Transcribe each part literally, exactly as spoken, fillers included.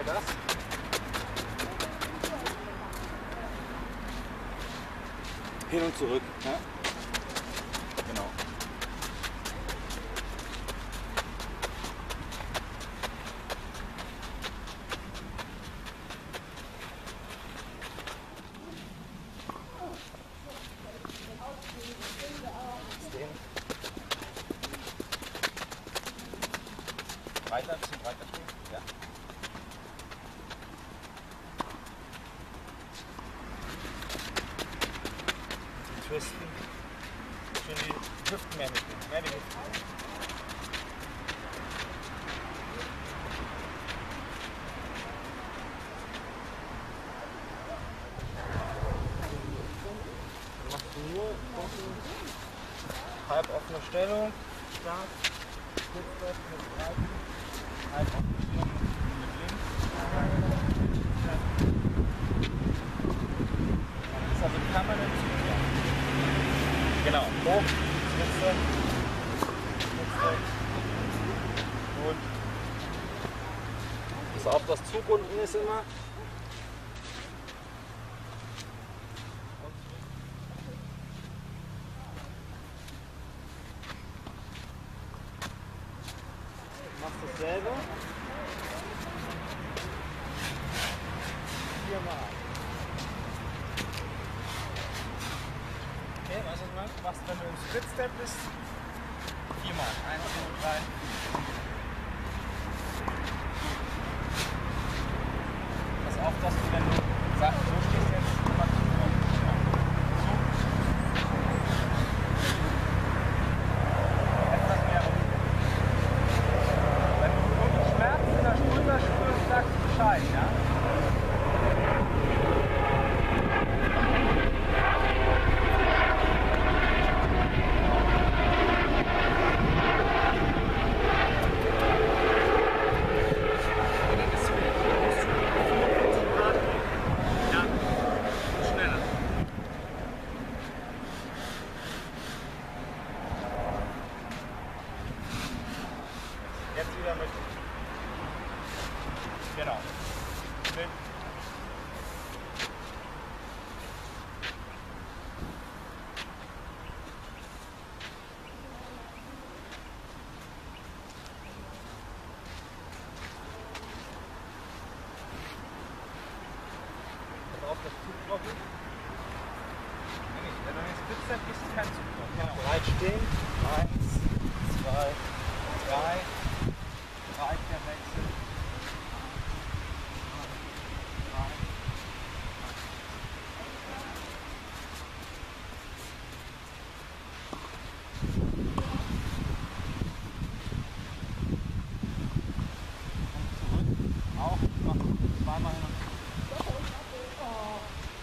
Das. Hin und zurück. Ja? Genau. Weiter, ein bisschen breiter stehen. Ja. Die Twisten. Schön die Hüften mehr mitnehmen. Mehr die Hüften. Dann machst du nur halb offene Stellung. Stark. Mit Breiten. Halb offene Stellung mit links. Das ist also permanent zu. Genau, hoch, Spitze, Spitze, gut. Pass auf, dass Zug unten ist immer. Machst dasselbe. Viermal. Okay, weißt du, was du machst? Du machst, wenn du im Split-Step bist, viermal. Eins, zwei, drei. Pass auf, dass du, wenn du sagst, so stehst jetzt, immer zu kommen. Ja. So. Etwas mehr um. Wenn du wirklich Schmerzen in der Schulter spürst, sagst du Bescheid, ja? Jetzt wieder mit. Genau. Mit. Pass auf, das Zug drauf ist. Nee, nicht. Wenn du jetzt Spitze bist, ist kein Zug drauf. Genau. Bereit stehen. Eins, zwei, drei. Breit der Wechsel. Und zurück. Auch noch zweimal hin und zurück. Oh.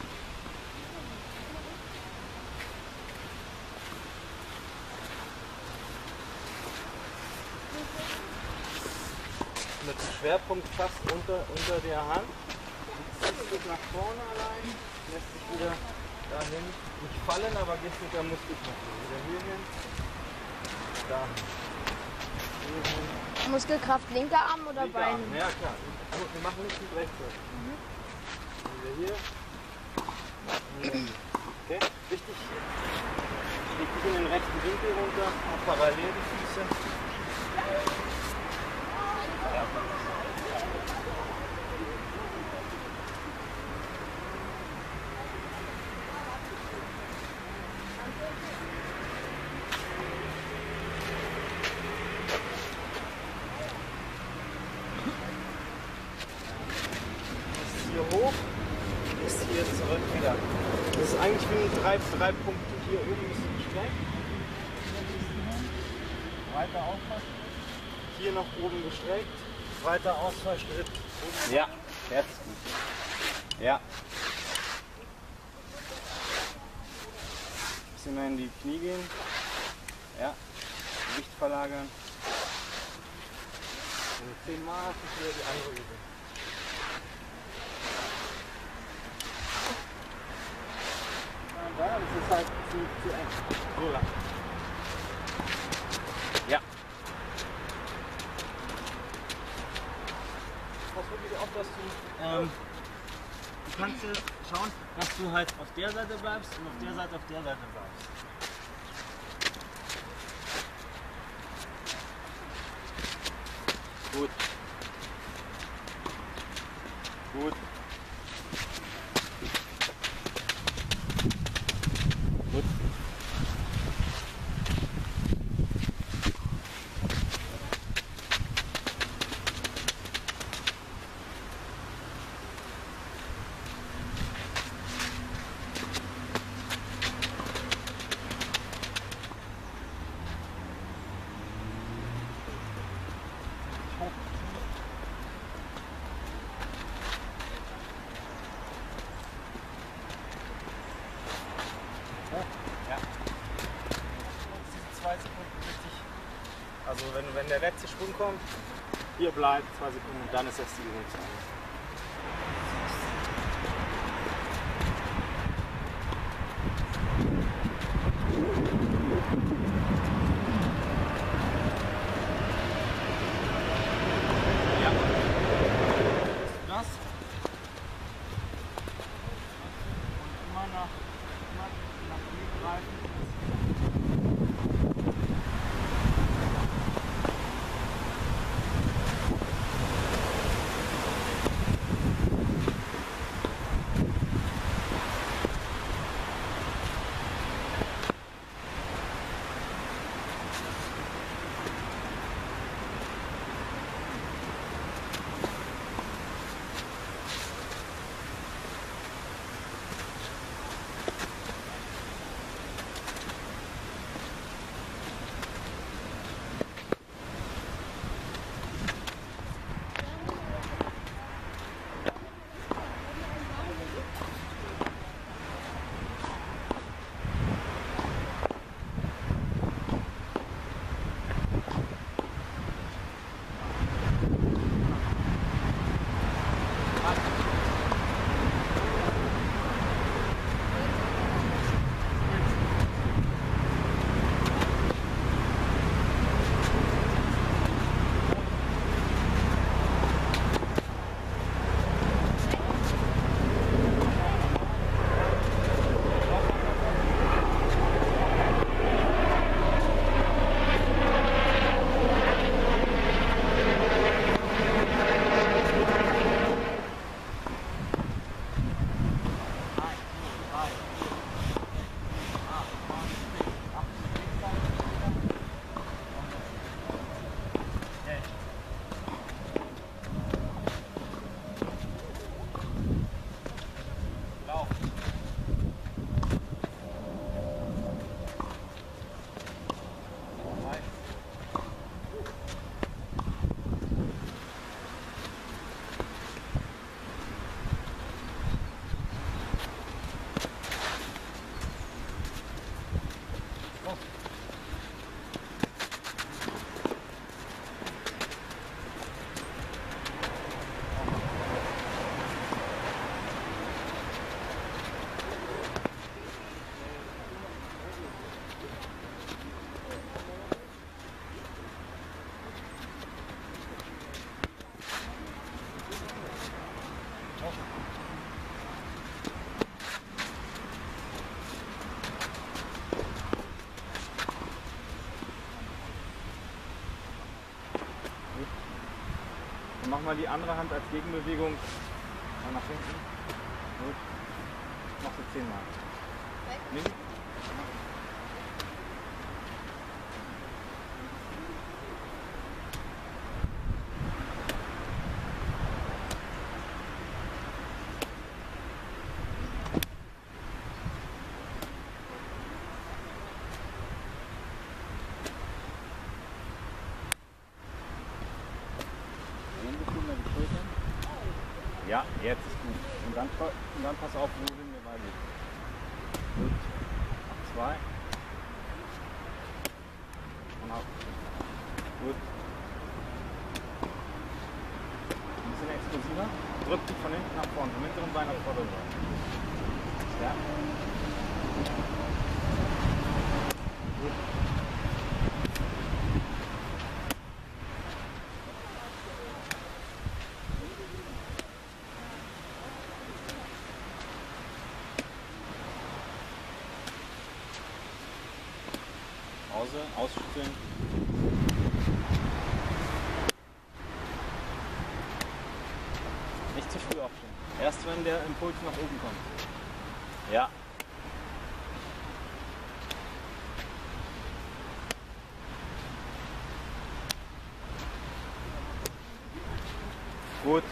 Mit dem Schwerpunkt fast unter, unter der Hand. Du ziehst dich nach vorne allein, lässt dich wieder dahin. Nicht fallen, aber gehst mit der Muskelkraft wieder hier hin. Dahin. Hier hin. Muskelkraft linker Arm oder Linker Beine? Arm. Ja klar. Wir machen nicht mit rechts. Mhm. Wieder hier. Okay. Wichtig. Leg dich in den rechten Winkel runter. Auch parallel die Füße. Ja. Ist hier hoch, ist hier zurück wieder. Das ist eigentlich wie ein drei, drei Punkte. Hier oben ist gestreckt. Weiter aufpassen. Hier nach oben gestreckt. Weiter Ausfallschritt. Ja, jetzt gut. Ja. Bisschen mehr in die Knie gehen. Ja. Gewicht verlagern. Und zehnmal hast du wieder die andere Übung. Und da, das ist halt zu, zu eng. So lang. Ja. Pass wirklich auf dass du, ähm, du kannst dir schauen, dass du halt auf der Seite bleibst und auf der Seite auf der Seite bleibst. Gut. Gut. Gut. Ja. Diese zwei Sekunden richtig. Also wenn, wenn der letzte Sprung kommt, hier bleibt zwei Sekunden, dann ist jetzt die Übung zu Ende. Ja. Das. Und immer nach, immer nach hier greifen. Mach mal die andere Hand als Gegenbewegung mal nach hinten. Gut. Machst du zehnmal. Nee. Ja, jetzt ist gut. Und dann, und dann pass auf, wohin wir weiter. Gut. Noch zwei. Und auf. Gut. Ein bisschen explosiver. Drück dich von hinten nach vorne, vom hinteren Bein nach vorne. Ja. Gut. Pause, ausschütteln. Nicht zu früh aufstehen. Erst wenn der Impuls nach oben kommt. Ja. Gut.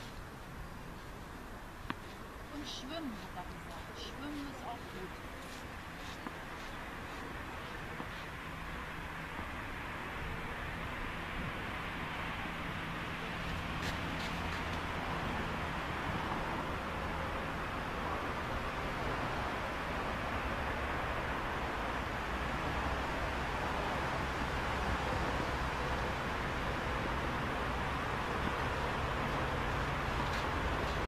Schwimmen, hat er gesagt. Schwimmen ist auch gut.